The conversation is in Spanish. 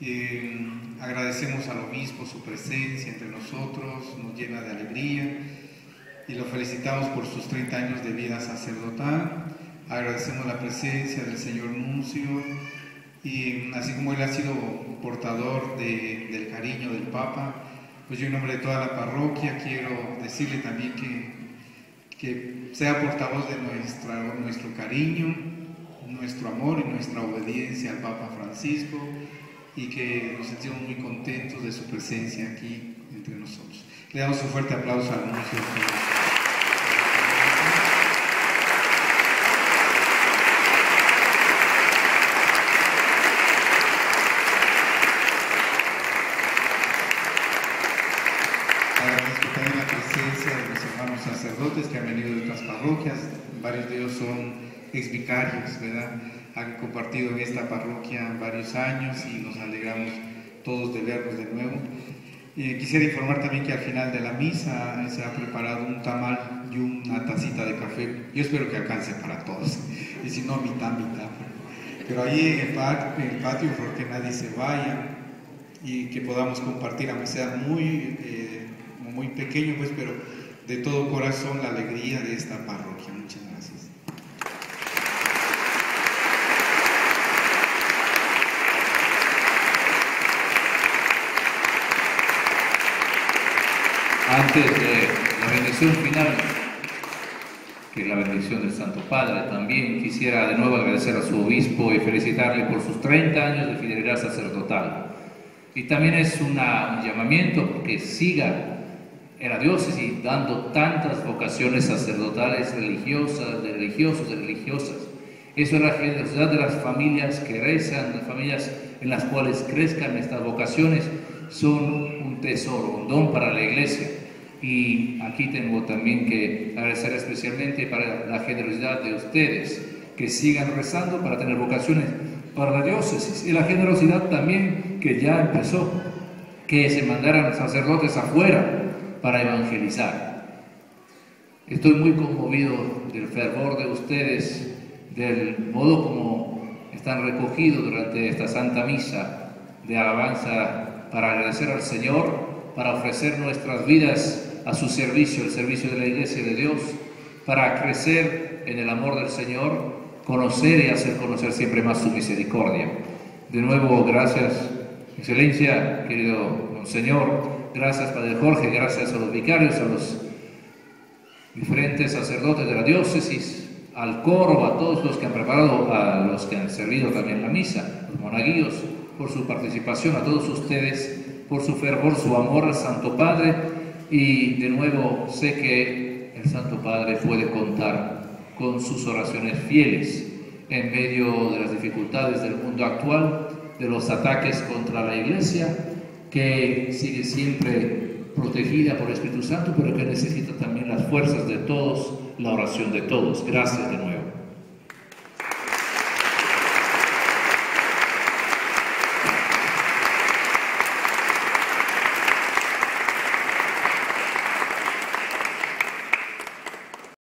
Agradecemos al obispo su presencia entre nosotros, nos llena de alegría y lo felicitamos por sus 30 años de vida sacerdotal. Agradecemos la presencia del señor nuncio y así como él ha sido portador del cariño del Papa, pues yo en nombre de toda la parroquia quiero decirle también que sea portavoz de nuestro cariño, nuestro amor y nuestra obediencia al Papa Francisco, y que nos sentimos muy contentos de su presencia aquí entre nosotros. Le damos un fuerte aplauso al nuncio. Agradezco también la presencia de los hermanos sacerdotes que han venido de otras parroquias. Varios de ellos son exvicarios, ¿verdad? Han compartido en esta parroquia varios años y nos alegramos todos de verlos de nuevo. Quisiera informar también que al final de la misa se ha preparado un tamal y una tacita de café. Yo espero que alcance para todos, y si no, mitad. Pero ahí en el patio, porque nadie se vaya y que podamos compartir, aunque sea muy pequeño, pues, pero de todo corazón la alegría de esta parroquia. Muchas gracias. Antes de la bendición final, que es la bendición del Santo Padre, también quisiera de nuevo agradecer a su obispo y felicitarle por sus 30 años de fidelidad sacerdotal. Y también es un llamamiento porque siga en la diócesis dando tantas vocaciones sacerdotales, religiosas, de religiosos, de religiosas. Eso es la generosidad de las familias que rezan, las familias en las cuales crezcan estas vocaciones, son un tesoro, un don para la Iglesia. Y aquí tengo también que agradecer especialmente para la generosidad de ustedes, que sigan rezando para tener vocaciones para la diócesis, y la generosidad también que ya empezó, que se mandaran sacerdotes afuera para evangelizar. Estoy muy conmovido del fervor de ustedes, del modo como están recogidos durante esta Santa Misa de alabanza para agradecer al Señor, para ofrecer nuestras vidas a su servicio, el servicio de la Iglesia de Dios, para crecer en el amor del Señor, conocer y hacer conocer siempre más su misericordia. De nuevo, gracias, Excelencia, querido Monseñor, gracias, Padre Jorge, gracias a los vicarios, a los diferentes sacerdotes de la diócesis, al coro, a todos los que han preparado, a los que han servido también la misa, los monaguillos, por su participación, a todos ustedes, por su fervor, su amor al Santo Padre. Y de nuevo sé que el Santo Padre puede contar con sus oraciones fieles en medio de las dificultades del mundo actual, de los ataques contra la Iglesia, que sigue siempre protegida por el Espíritu Santo, pero que necesita también las fuerzas de todos, la oración de todos. Gracias de nuevo.